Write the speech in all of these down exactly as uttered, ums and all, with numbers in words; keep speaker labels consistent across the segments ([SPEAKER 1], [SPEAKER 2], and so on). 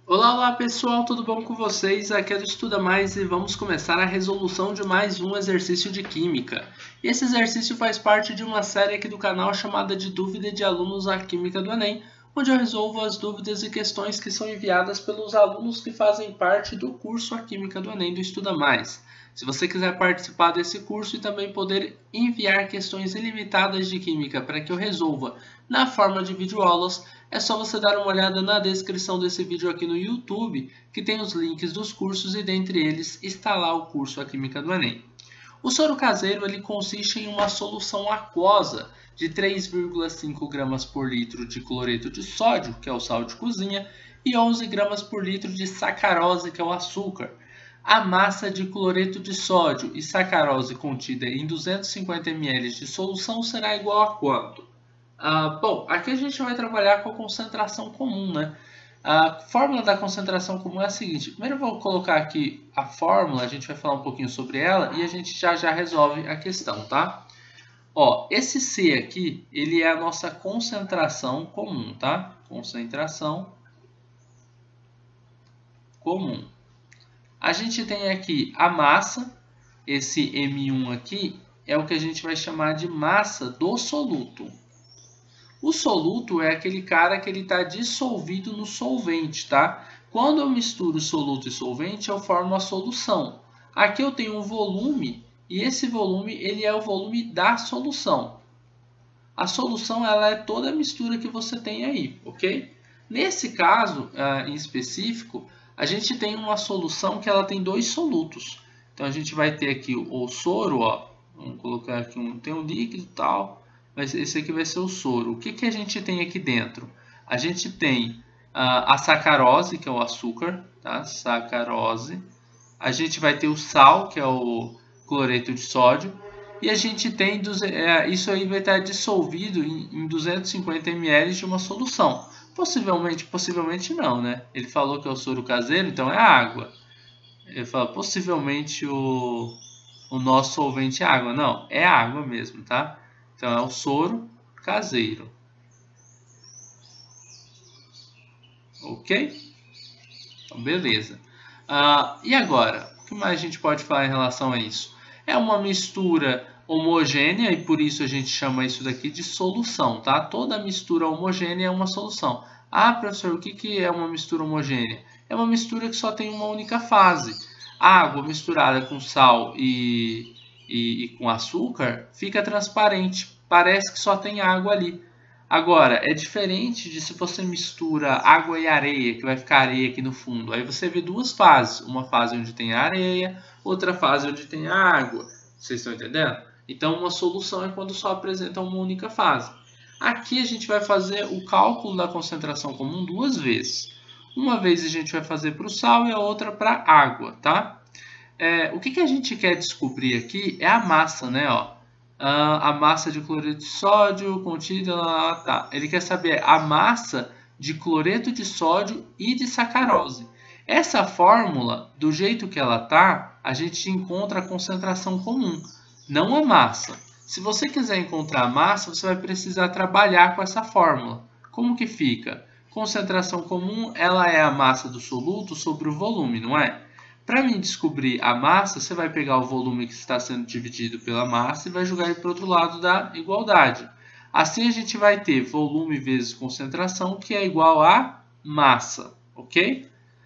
[SPEAKER 1] Olá, olá pessoal, tudo bom com vocês? Aqui é do Estuda Mais e vamos começar a resolução de mais um exercício de Química. E esse exercício faz parte de uma série aqui do canal chamada de Dúvida de Alunos à Química do Enem, onde eu resolvo as dúvidas e questões que são enviadas pelos alunos que fazem parte do curso A Química do Enem do Estuda Mais. Se você quiser participar desse curso e também poder enviar questões ilimitadas de Química para que eu resolva na forma de videoaulas, é só você dar uma olhada na descrição desse vídeo aqui no YouTube, que tem os links dos cursos e dentre eles está lá o curso A Química do Enem. O soro caseiro ele consiste em uma solução aquosa de três vírgula cinco gramas por litro de cloreto de sódio, que é o sal de cozinha, e onze gramas por litro de sacarose, que é o açúcar. A massa de cloreto de sódio e sacarose contida em duzentos e cinquenta mililitros de solução será igual a quanto? Ah, bom, aqui a gente vai trabalhar com a concentração comum, né? A fórmula da concentração comum é a seguinte. Primeiro eu vou colocar aqui a fórmula, a gente vai falar um pouquinho sobre ela e a gente já já resolve a questão, tá? Ó, esse C aqui, ele é a nossa concentração comum, tá? Concentração comum. A gente tem aqui a massa, esse M um aqui é o que a gente vai chamar de massa do soluto. O soluto é aquele cara que ele está dissolvido no solvente, tá? Quando eu misturo soluto e solvente, eu formo a solução. Aqui eu tenho um volume e esse volume ele é o volume da solução. A solução ela é toda a mistura que você tem aí, ok? Nesse caso uh, em específico, a gente tem uma solução que ela tem dois solutos. Então a gente vai ter aqui o soro, ó. Vamos colocar aqui um, tem um líquido e tal. Mas esse aqui vai ser o soro. O que, que a gente tem aqui dentro? A gente tem uh, a sacarose, que é o açúcar, tá? Sacarose. A gente vai ter o sal, que é o cloreto de sódio. E a gente tem, é, isso aí vai estar dissolvido em, em duzentos e cinquenta mililitros de uma solução. Possivelmente, possivelmente não, né? Ele falou que é o soro caseiro, então é água. Ele fala, possivelmente o, o nosso solvente é água. Não, é água mesmo, tá? Então, é o soro caseiro. Ok? Então, beleza. Uh, e agora? O que mais a gente pode falar em relação a isso? É uma mistura homogênea e por isso a gente chama isso daqui de solução, tá? Toda mistura homogênea é uma solução. Ah, professor, o que, que é uma mistura homogênea? É uma mistura que só tem uma única fase. Água misturada com sal e... E, e com açúcar, fica transparente. Parece que só tem água ali. Agora, é diferente de se você mistura água e areia, que vai ficar areia aqui no fundo. Aí você vê duas fases. Uma fase onde tem areia, outra fase onde tem água. Vocês estão entendendo? Então, uma solução é quando só apresenta uma única fase. Aqui a gente vai fazer o cálculo da concentração comum duas vezes. Uma vez a gente vai fazer para o sal e a outra para a água, tá? É, o que, que a gente quer descobrir aqui é a massa, né? Ó. Ah, a massa de cloreto de sódio contida... Lá, tá. Ele quer saber a massa de cloreto de sódio e de sacarose. Essa fórmula, do jeito que ela tá, a gente encontra a concentração comum, não a massa. Se você quiser encontrar a massa, você vai precisar trabalhar com essa fórmula. Como que fica? Concentração comum, ela é a massa do soluto sobre o volume, não é? Para mim descobrir a massa, você vai pegar o volume que está sendo dividido pela massa e vai jogar ele para o outro lado da igualdade. Assim a gente vai ter volume vezes concentração, que é igual a massa, ok?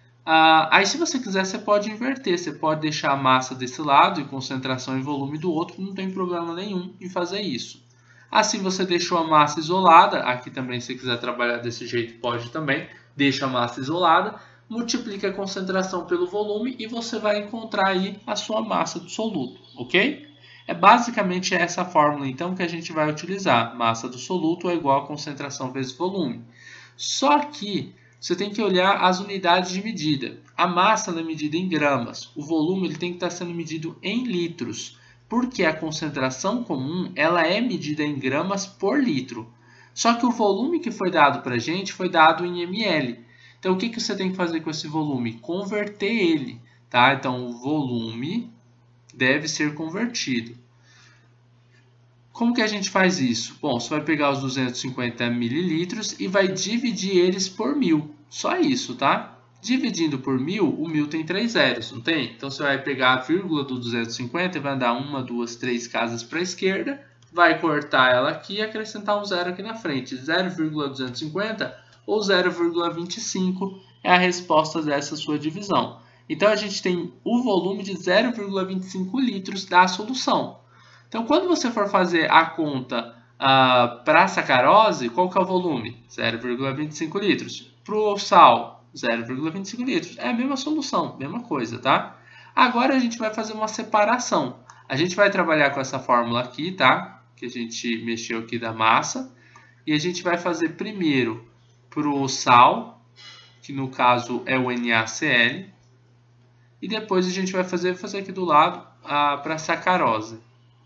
[SPEAKER 1] Ah, aí se você quiser, você pode inverter. Você pode deixar a massa desse lado e concentração e volume do outro, não tem problema nenhum em fazer isso. Assim você deixou a massa isolada, aqui também se quiser trabalhar desse jeito pode também, deixa a massa isolada. Multiplica a concentração pelo volume e você vai encontrar aí a sua massa do soluto, ok? É basicamente essa fórmula então que a gente vai utilizar. Massa do soluto é igual a concentração vezes volume. Só que você tem que olhar as unidades de medida. A massa é medida em gramas, o volume ele tem que estar sendo medido em litros, porque a concentração comum ela é medida em gramas por litro. Só que o volume que foi dado para a gente foi dado em ml. Então, o que, que você tem que fazer com esse volume? Converter ele, tá? Então, o volume deve ser convertido. Como que a gente faz isso? Bom, você vai pegar os duzentos e cinquenta mililitros e vai dividir eles por mil. Só isso, tá? Dividindo por mil, o mil tem três zeros, não tem? Então você vai pegar a vírgula do duzentos e cinquenta e vai dar uma, duas, três casas para a esquerda, vai cortar ela aqui e acrescentar um zero aqui na frente. zero vírgula duzentos e cinquenta ou zero vírgula vinte e cinco é a resposta dessa sua divisão. Então a gente tem o volume de zero vírgula vinte e cinco litros da solução. Então quando você for fazer a conta uh, para a sacarose, qual que é o volume? zero vírgula vinte e cinco litros. Para o sal, zero vírgula vinte e cinco litros. É a mesma solução, mesma coisa, tá? Agora a gente vai fazer uma separação. A gente vai trabalhar com essa fórmula aqui, tá? Que a gente mexeu aqui da massa. E a gente vai fazer primeiro para o sal, que no caso é o NaCl. E depois a gente vai fazer, fazer aqui do lado para a sacarose.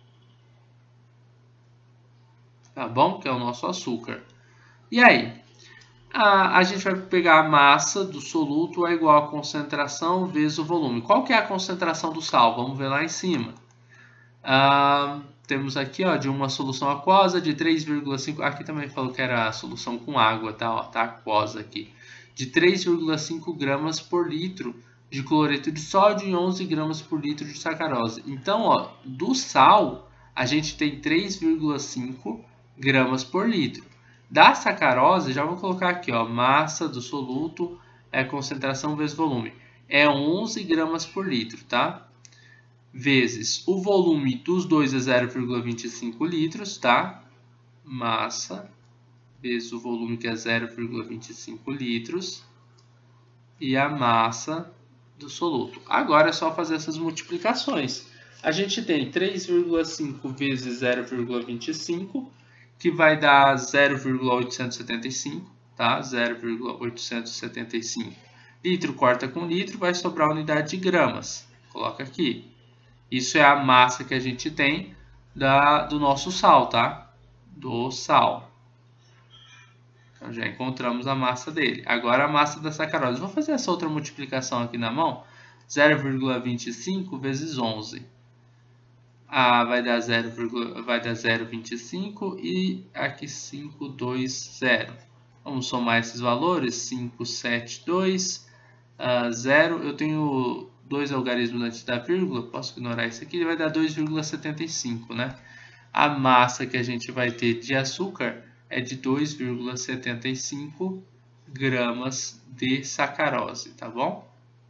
[SPEAKER 1] Tá bom? Que é o nosso açúcar. E aí? A, a gente vai pegar a massa do soluto é igual a concentração vezes o volume. Qual que é a concentração do sal? Vamos ver lá em cima. Ah, temos aqui ó, de uma solução aquosa de três vírgula cinco. Aqui também falou que era a solução com água, tá? Ó, tá aquosa aqui. De três vírgula cinco gramas por litro de cloreto de sódio e onze gramas por litro de sacarose. Então, ó, do sal, a gente tem três vírgula cinco gramas por litro. Da sacarose, já vou colocar aqui, ó, massa do soluto é concentração vezes volume. É onze gramas por litro, tá? Vezes o volume dos dois é zero vírgula vinte e cinco litros, tá? Massa vezes o volume que é zero vírgula vinte e cinco litros. E a massa do soluto. Agora é só fazer essas multiplicações. A gente tem três vírgula cinco vezes zero vírgula vinte e cinco, que vai dar zero vírgula oitocentos e setenta e cinco, tá? zero vírgula oitocentos e setenta e cinco. Litro corta com litro, vai sobrar a unidade de gramas. Coloca aqui. Isso é a massa que a gente tem da, do nosso sal, tá? Do sal. Então, já encontramos a massa dele. Agora a massa da sacarose. Vou fazer essa outra multiplicação aqui na mão. zero vírgula vinte e cinco vezes onze. Ah, vai dar zero vírgula vinte e cinco e aqui cinco, dois, zero. Vamos somar esses valores. cinco, sete, dois, uh, zero. Eu tenho dois algarismos antes da vírgula. Posso ignorar isso aqui. Vai dar dois vírgula setenta e cinco, né? A massa que a gente vai ter de açúcar é de dois vírgula setenta e cinco gramas de sacarose, tá bom?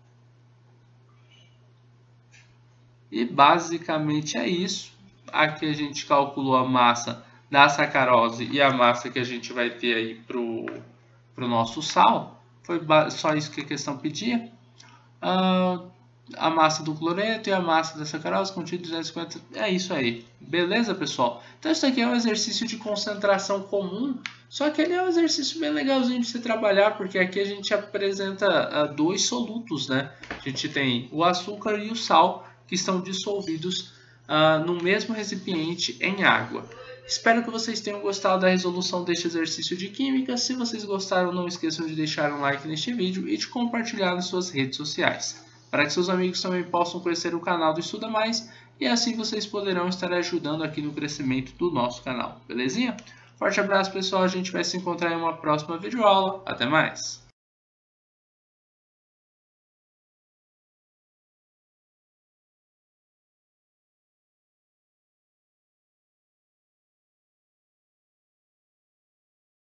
[SPEAKER 1] E basicamente é isso. Aqui a gente calculou a massa da sacarose e a massa que a gente vai ter aí pro, pro nosso sal. Foi só isso que a questão pedia. Uh, a massa do cloreto e a massa da sacarose contida duzentos e cinquenta. É isso aí. Beleza, pessoal? Então isso aqui é um exercício de concentração comum. Só que ele é um exercício bem legalzinho de se trabalhar, porque aqui a gente apresenta uh, dois solutos, né? A gente tem o açúcar e o sal, que estão dissolvidos uh, no mesmo recipiente em água. Espero que vocês tenham gostado da resolução deste exercício de química. Se vocês gostaram, não esqueçam de deixar um like neste vídeo e de compartilhar nas suas redes sociais, para que seus amigos também possam conhecer o canal do Estuda Mais, e assim vocês poderão estar ajudando aqui no crescimento do nosso canal. Belezinha? Forte abraço, pessoal. A gente vai se encontrar em uma próxima videoaula. Até mais!